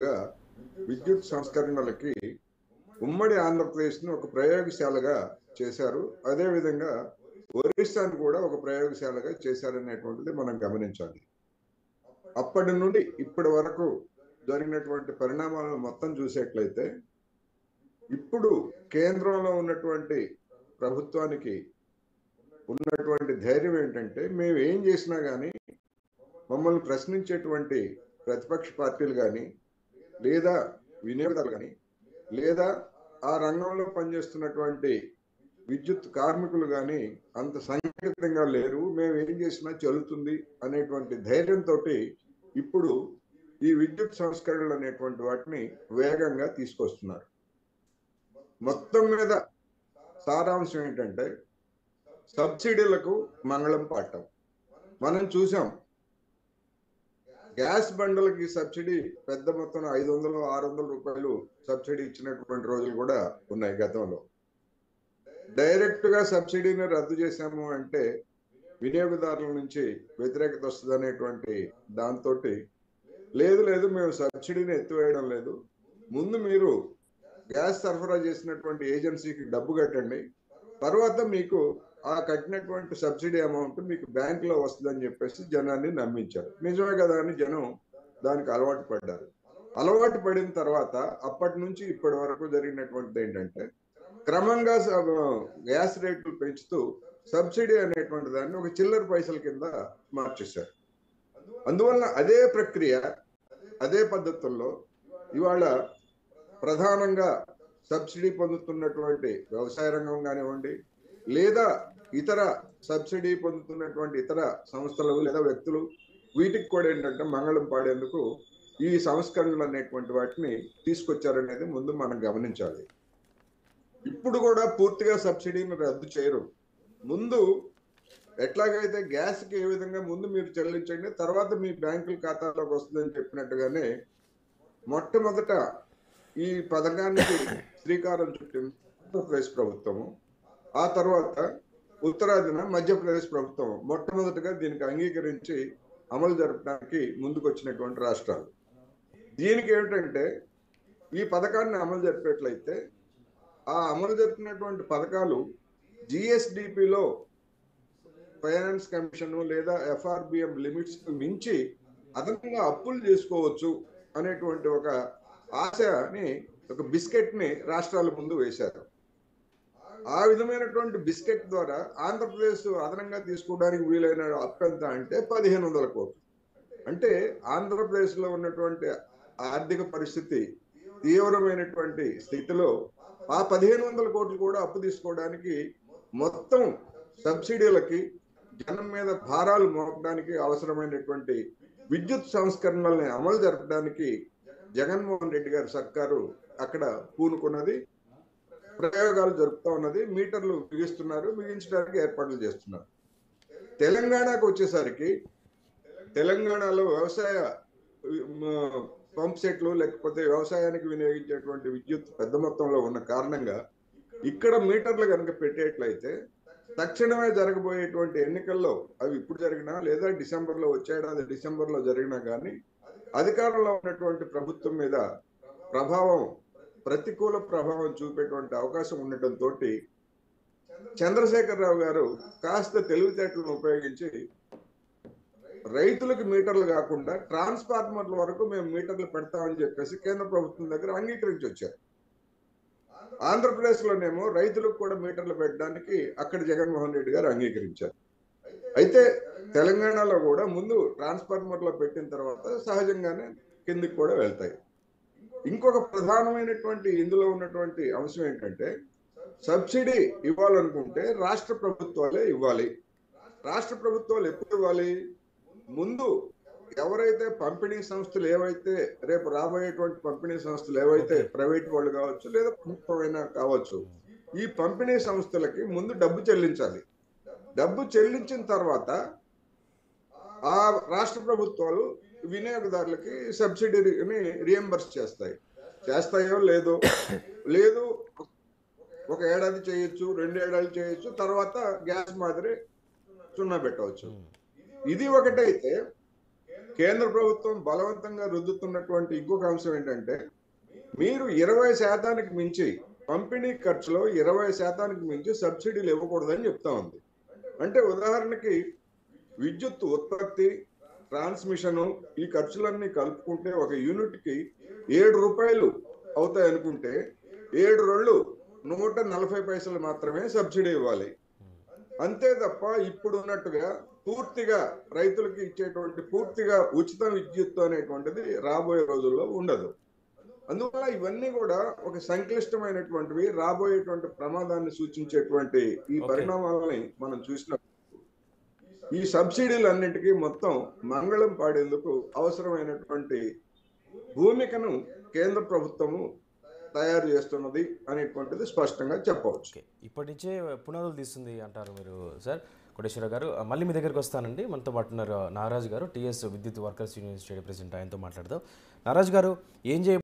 సంవత్సరాలుగా విద్యుత్ సంస్కరణలకి ఉమ్మడి ఆంధ్రప్రదేశ్ను ఒక ప్రయోగశాలగా చేశారు. అదేవిధంగా ఒరిస్సాను కూడా ఒక ప్రయోగశాలగా చేశారనేటువంటిది మనం గమనించాలి. అప్పటి నుండి ఇప్పటి వరకు జరిగినటువంటి పరిణామాలను మొత్తం చూసేట్లయితే ఇప్పుడు కేంద్రంలో ఉన్నటువంటి ప్రభుత్వానికి ఉన్నటువంటి ధైర్యం ఏంటంటే, మేము ఏం చేసినా కానీ మమ్మల్ని ప్రశ్నించేటువంటి ప్రతిపక్ష పార్టీలు కానీ, లేదా వినియోగదారులు కానీ, లేదా ఆ రంగంలో పనిచేస్తున్నటువంటి విద్యుత్ కార్మికులు కానీ అంత సంఘటితంగా లేరు. మేము ఏం చేసినా చెల్లుతుంది అనేటువంటి ధైర్యంతో ఇప్పుడు ఈ విద్యుత్ సంస్కరణలు అనేటువంటి వాటిని వేగంగా తీసుకొస్తున్నారు. మొత్తం మీద సారాంశం ఏంటంటే, సబ్సిడీలకు మంగళం పాడటం. మనం చూసాం, గ్యాస్ బండలకి సబ్సిడీ పెద్ద మొత్తం 500-600 రూపాయలు సబ్సిడీ ఇచ్చినటువంటి రోజులు కూడా ఉన్నాయి గతంలో. డైరెక్ట్ గా సబ్సిడీని రద్దు చేశాము అంటే వినియోగదారుల నుంచి వ్యతిరేకత వస్తుంది అనేటువంటి దాంతో లేదు మేము సబ్సిడీని ఎత్తివేయడం లేదు, ముందు మీరు గ్యాస్ సరఫరా చేసినటువంటి ఏజెన్సీకి డబ్బు కట్టండి, తర్వాత మీకు ఆ కట్టినటువంటి సబ్సిడీ అమౌంట్ మీకు బ్యాంకులో వస్తుందని చెప్పేసి జనాన్ని నమ్మించారు. నిజమే కదా అని జనం దానికి అలవాటు పడ్డారు. అలవాటు పడిన తర్వాత అప్పటి నుంచి ఇప్పటి వరకు జరిగినటువంటిది ఏంటంటే, క్రమంగా గ్యాస్ రేట్లు పెంచుతూ సబ్సిడీ అనేటువంటి దాన్ని ఒక చిల్లర పైసల కింద మార్చేశారు. అందువల్ల అదే ప్రక్రియ, అదే పద్ధతుల్లో ఇవాళ ప్రధానంగా సబ్సిడీ పొందుతున్నటువంటి వ్యవసాయ రంగం కానివ్వండి, లేదా ఇతర సబ్సిడీ పొందుతున్నటువంటి ఇతర సంస్థలు లేదా వ్యక్తులు, వీటికి కూడా ఏంటంటే మంగళం పాడేందుకు ఈ సంస్కరణలు అనేటువంటి వాటిని తీసుకొచ్చారనేది ముందు మనం గమనించాలి. ఇప్పుడు కూడా పూర్తిగా సబ్సిడీని రద్దు చేయరు. ముందు ఎట్లాగైతే గ్యాస్కి ఏ విధంగా ముందు మీరు చెల్లించండి, తర్వాత మీ బ్యాంకుల ఖాతాలోకి వస్తుందని చెప్పినట్టుగానే మొట్టమొదట ఈ పథకానికి శ్రీకారం చుట్టింది ఆంధ్రప్రదేశ్ ప్రభుత్వము. ఆ తర్వాత ఉత్తరాదిన మధ్యప్రదేశ్ ప్రభుత్వం మొట్టమొదటిగా దీనికి అంగీకరించి అమలు జరపడానికి ముందుకు వచ్చినటువంటి రాష్ట్రాలు. దీనికి ఏమిటంటే, ఈ పథకాన్ని అమలు జరిపేట్లయితే ఆ అమలు జరిపినటువంటి పథకాలు జిఎస్డిపిలో ఫైనాన్స్ కమిషన్ లేదా ఎఫ్ఆర్బిఎం లిమిట్స్ మించి అదనంగా అప్పులు చేసుకోవచ్చు అనేటువంటి ఒక ఆశని, ఒక బిస్కెట్ ని రాష్ట్రాల ముందు వేశారు. ఆ విధమైనటువంటి బిస్కెట్ ద్వారా ఆంధ్రప్రదేశ్ అదనంగా తీసుకోవడానికి వీలైన అప్పు ఎంత అంటే 1500 కోట్లు. అంటే ఆంధ్రప్రదేశ్ లో ఉన్నటువంటి ఆర్థిక పరిస్థితి తీవ్రమైనటువంటి స్థితిలో ఆ 1500 కోట్లు కూడా అప్పు తీసుకోవడానికి, మొత్తం సబ్సిడీలకి జనం మీద భారాలు మోపడానికి అవసరమైనటువంటి విద్యుత్ సంస్కరణల్ని అమలు జరపడానికి జగన్మోహన్ రెడ్డి గారి సర్కారు అక్కడ పూనుకున్నది, ప్రయోగాలు జరుపుతా ఉన్నది, మీటర్లు బిగిస్తున్నారు, బిగించడానికి ఏర్పాట్లు చేస్తున్నారు. తెలంగాణకు వచ్చేసరికి తెలంగాణలో వ్యవసాయ పంప్ సెట్లు లేకపోతే వ్యవసాయానికి వినియోగించేటువంటి విద్యుత్ పెద్ద మొత్తంలో ఉన్న కారణంగా ఇక్కడ మీటర్లు కనుక పెట్టేట్లయితే తక్షణమే జరగబోయేటువంటి ఎన్నికల్లో, అవి ఇప్పుడు జరిగినా లేదా డిసెంబర్లో, వచ్చే ఏడాది డిసెంబర్లో జరిగినా కానీ అధికారంలో ఉన్నటువంటి ప్రభుత్వం మీద ప్రతికూల ప్రభావం చూపేటువంటి అవకాశం ఉండటంతో చంద్రశేఖరరావు గారు కాస్త తెలివితేటలను ఉపయోగించి రైతులకు మీటర్లు కాకుండా ట్రాన్స్ఫార్మర్ల వరకు మేము మీటర్లు పెడతామని చెప్పేసి కేంద్ర ప్రభుత్వం దగ్గర అంగీకరించి వచ్చారు. ఆంధ్రప్రదేశ్ లోనేమో రైతులకు కూడా మీటర్లు పెట్టడానికి అక్కడ జగన్మోహన్ రెడ్డి గారు అంగీకరించారు. అయితే తెలంగాణలో కూడా ముందు ట్రాన్స్ఫార్మర్లో పెట్టిన తర్వాత సహజంగానే కిందికి కూడా వెళ్తాయి. ఇంకొక ప్రధానమైనటువంటి ఇందులో ఉన్నటువంటి అంశం ఏంటంటే, సబ్సిడీ ఇవ్వాలనుకుంటే రాష్ట్ర ప్రభుత్వాలే ఇవ్వాలి. రాష్ట్ర ప్రభుత్వాలు ఎప్పుడు ఇవ్వాలి? ముందు ఎవరైతే పంపిణీ సంస్థలు ఏవైతే రేపు రాబోయేటువంటి పంపిణీ సంస్థలు ఏవైతే ప్రైవేట్ వాళ్ళు కావచ్చు లేదా ప్రభుత్వమైనా కావచ్చు, ఈ పంపిణీ సంస్థలకి ముందు డబ్బు చెల్లించాలి. డబ్బు చెల్లించిన తర్వాత ఆ రాష్ట్ర ప్రభుత్వాలు వినియోగదారులకి సబ్సిడీని రియంబర్స్ చేస్తాయో లేదు ఒక ఏడాది చేయొచ్చు, 2 ఏడాది చేయొచ్చు, తర్వాత గ్యాస్ మాదిరి సున్నా పెట్టవచ్చు. ఇది ఒకటైతే కేంద్ర ప్రభుత్వం బలవంతంగా రుద్దుతున్నటువంటి ఇంకొక అంశం ఏంటంటే, మీరు 20% మించి పంపిణీ ఖర్చులో 20% మించి సబ్సిడీలు ఇవ్వకూడదని చెప్తా ఉంది. అంటే ఉదాహరణకి విద్యుత్ ఉత్పత్తి, ట్రాన్స్మిషను ఈ ఖర్చులన్నీ కలుపుకుంటే ఒక యూనిట్కి ₹7 అవుతాయి అనుకుంటే 7 రోళ్ళు 140 పైసలు మాత్రమే సబ్సిడీ ఇవ్వాలి. అంతే తప్ప ఇప్పుడు ఉన్నట్టుగా పూర్తిగా రైతులకి ఇచ్చేటువంటి పూర్తిగా ఉచిత విద్యుత్ అనేటువంటిది రాబోయే రోజుల్లో ఉండదు. అందువల్ల ఇవన్నీ కూడా ఒక సంక్లిష్టమైనటువంటివి, రాబోయేటువంటి ప్రమాదాన్ని సూచించేటువంటి ఈ ఓకే. పరిణామాలని మనం చూసినప్పుడు ఈ సబ్సిడీలన్నిటికీ మొత్తం మంగళం పాడేందుకు అవసరమైనటువంటి భూమికను కేంద్ర ప్రభుత్వము తయారు చేస్తున్నది అనేటువంటిది స్పష్టంగా చెప్పవచ్చు. ఓకే. ఇప్పటి నుంచే పునాదులు తీస్తుంది అంటారు మీరు సార్. కోటేశ్వర గారు మళ్ళీ మీ దగ్గరికి వస్తానండి. మనతో పాటు ఉన్నారు నాగరాజు గారు, టీఎస్ విద్యుత్ వర్కర్స్ యూనియన్ స్టేట్ ప్రెసిడెంట్. ఆయనతో మాట్లాడదాం. నాగరాజు గారు, ఏం